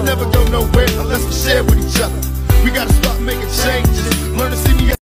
never go nowhere unless we share with each other. We gotta start making change.